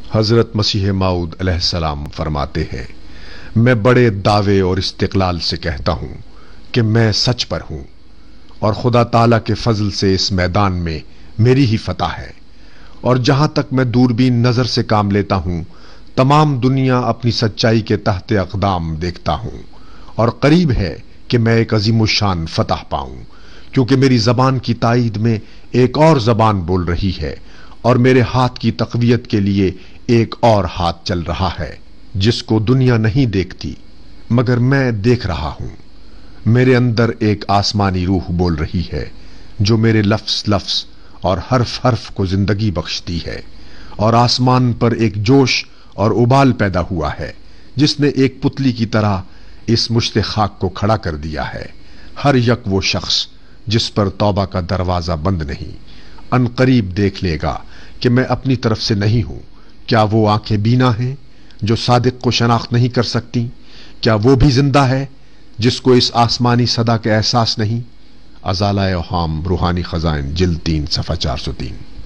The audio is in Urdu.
حضرت مسیح موعود علیہ السلام فرماتے ہیں، میں بڑے دعوے اور استقلال سے کہتا ہوں کہ میں سچ پر ہوں، اور خدا تعالیٰ کے فضل سے اس میدان میں میری ہی فتح ہے، اور جہاں تک میں دوربین نظر سے کام لیتا ہوں تمام دنیا اپنی سچائی کے تحت اقدام دیکھتا ہوں، اور قریب ہے کہ میں ایک عظیم الشان فتح پاؤں، کیونکہ میری زبان کی تائید میں ایک اور زبان بول رہی ہے، اور میرے ہاتھ کی تقویت کے لیے ایک اور ہاتھ چل رہا ہے جس کو دنیا نہیں دیکھتی مگر میں دیکھ رہا ہوں۔ میرے اندر ایک آسمانی روح بول رہی ہے جو میرے لفظ لفظ اور حرف حرف کو زندگی بخشتی ہے، اور آسمان پر ایک جوش اور ابال پیدا ہوا ہے جس نے ایک پتلی کی طرح اس مشت خاک کو کھڑا کر دیا ہے۔ ہر یک وہ شخص جس پر توبہ کا دروازہ بند نہیں، ان قریب دیکھ لے گا کہ میں اپنی طرف سے نہیں ہوں۔ کیا وہ آنکھیں بینا ہیں جو صادق کو شناخت نہیں کر سکتی؟ کیا وہ بھی زندہ ہے جس کو اس آسمانی صدا کا احساس نہیں؟ ازالہ اوہام، روحانی خزائن، جلد 3 صفحہ 403۔